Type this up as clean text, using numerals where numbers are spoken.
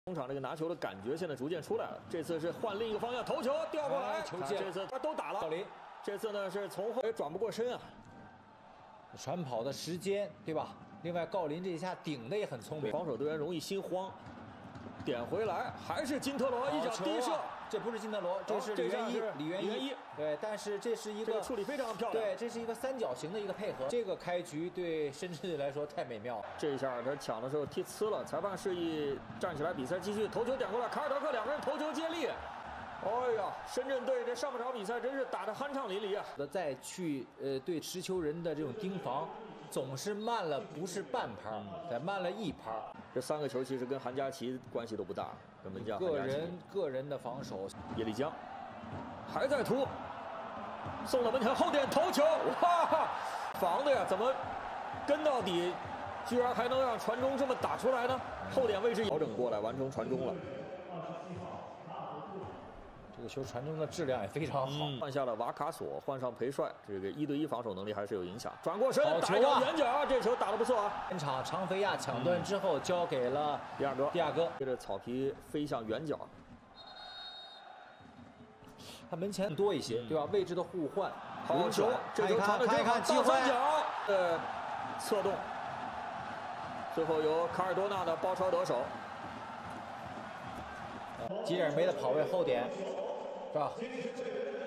中场这个拿球的感觉现在逐渐出来了。这次是换另一个方向，头球调过来， 球进。 这次他都打了。 郜林， 这次呢是从后也转不过身啊。 传跑的时间，对吧？另外，郜林这一下顶的也很聪明， 防守队员容易心慌。点回来还是金特罗一脚低射， 这不是金特罗，这是李元一。对，但是这是一个处理非常漂亮。 对，这是一个三角形的一个配合。这个开局对深圳队来说太美妙了。 这一下他抢的时候踢呲了，裁判示意站起来，比赛继续。头球点过来，卡尔德克两个人头球接力。哎呀，深圳队这上半场比赛真是打得酣畅淋漓啊！ 再去对持球人的这种盯防，总是慢了不是半拍，再慢了一拍。 这3个球其实跟韩佳琪关系都不大，跟门将个人的防守。 叶丽江还在突，送到门前后点头球，哇，防的呀，怎么跟到底，居然还能让传中这么打出来呢？后点位置调整过来，完成传中了。 这个球传中的质量也非常好， 换下了瓦卡索，换上裴帅，这个1对1防守能力还是有影响。转过身，打一个远角，这球打得不错啊！ 前场长飞亚抢断之后，交给了第二个， 接着草皮飞向远角， 他门前多一些，对吧？位置的互换， 好球，这球传的真好，倒三角策动，最后由卡尔多纳的包抄得手。 吉尔梅的跑位后点，是吧？